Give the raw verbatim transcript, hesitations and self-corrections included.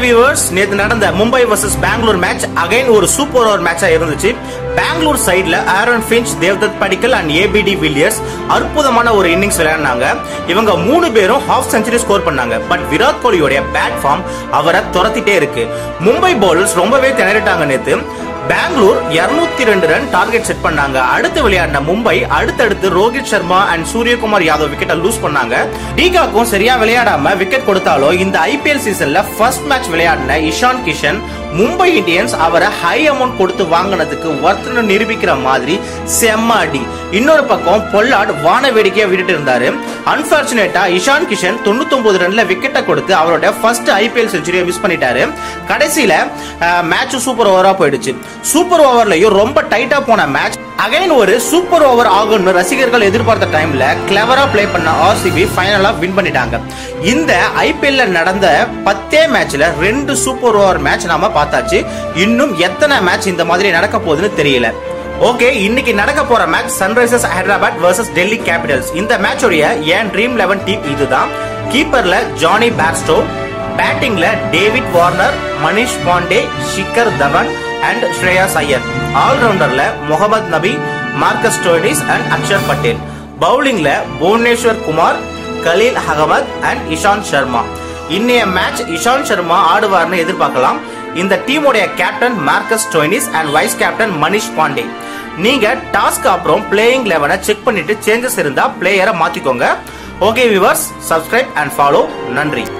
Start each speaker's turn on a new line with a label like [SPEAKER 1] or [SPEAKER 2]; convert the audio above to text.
[SPEAKER 1] Viewers, நேத்து நடந்த Mumbai versus Bangalore match again ஒரு சூப்பர் ஓவர் மேட்சா இருந்துச்சு. பெங்களூர் சைடுல Aaron Finch, Devdutt Padikkal and ABD Villiers அற்புதமான ஒரு இன்னிங்ஸ் விளையாடினாங்க. இவங்க மூணு பேரும் ஹாஃப் செஞ்சுரி ஸ்கோர் பண்ணாங்க. பட் விராட் கோலியோட பேட் ஃபார்ம் அவரை துரத்திட்டே இருக்கு. மும்பை பவுலர்ஸ் ரொம்பவே திணறிட்டாங்க. நேத்து பெங்களூர் இருநூத்தி ரெண்டு ரன் டார்கெட் செட் பண்ணாங்க. அடுத்து விளையாடின மும்பை அடுத்தடுத்து ரோஹித் சர்மா அண்ட் சூரியகுமார் யாதவ் விக்கெட்டை லூஸ் பண்ணாங்க. டிகாக்கும் சரியா விளையாடாம விக்கெட் கொடுத்தாலும் இந்த ஐபிஎல் சீசன்ல ஃபர்ஸ்ட் மேட்ச் விளையாடின இஷான் கிஷன் மும்பை இந்தியன்ஸ் அவரை ஹை அமௌண்ட் கொடுத்து வாங்கினதுக்கு வர்த்தனை நிரூபிக்கிற மாதிரி செம்ம அடி. இன்னொரு பக்கம் பொல்லாட் வான வேடிக்கையா விட்டுட்டு இருந்தாரு. அன்பார்ச்சுனேட்டா இஷான் கிஷன் தொண்ணூத்தி ஒன்பது ரன்ல விக்கெட்டை கொடுத்து அவரோட ஃபர்ஸ்ட் ஐபிஎல் செஞ்சுரியை மிஸ் பண்ணிட்டாரு. கடைசியில மேட்ச் சூப்பர் ஓவரா போயிடுச்சு. சூப்பர் ஓவர்லயும் ரொம்ப டைட்டா போன மேட்ச் அகைன் ஒரு சூப்பர் ஓவர் ஆகும்னு ரசிகர்கள் எதிர்பார்த்த டைம்ல கிளவரா பிளே பண்ண ஆர்சிபி ஃபைனலா வின் பண்ணிட்டாங்க. இந்த ஐபிஎல்ல நடந்த பத்தே மேட்ச்ல ரெண்டு சூப்பர் ஓவர் மேட்ச் நாம பார்த்தாச்சு. இன்னும் எத்தனை மேட்ச் இந்த மாதிரி நடக்க போகுதுன்னு தெரியல. ஓகே, இன்னைக்கு நடக்க போற match Sunrisers Hyderabad versus Delhi Capitals. இந்த மேட்சோடைய என் ட்ரீம் லெவன் டீம் இதுதான். கீப்பர்ல ஜானி பேர்ஸ்டோ, பேட்டிங்ல David Warner, Manish Pandey, Shikhar Dhawan and Shreyas Iyer. ஆல்ரவுண்டர்ல Mohammad Nabi, Marcus Stoinis and Axar Patel. பவுலிங்ல புவனேஸ்வர் குமார், கலீல் அகமது அண்ட் இஷாந்த் சர்மா. இன்னைய மேட்ச் இஷாந்த் சர்மா ஆடுவார்னு எதிர்பார்க்கலாம். இந்த டீமுடைய captain Marcus Stoinis and vice captain Manish Pandey. நீங்க டாஸ்க் அப்புறம் பிளேயிங் லெவனை செக் பண்ணிட்டு சேஞ்சஸ் இருந்தா பிளேயரை மாத்திக்கோங்க. Okay viewers, subscribe and follow. நன்றி.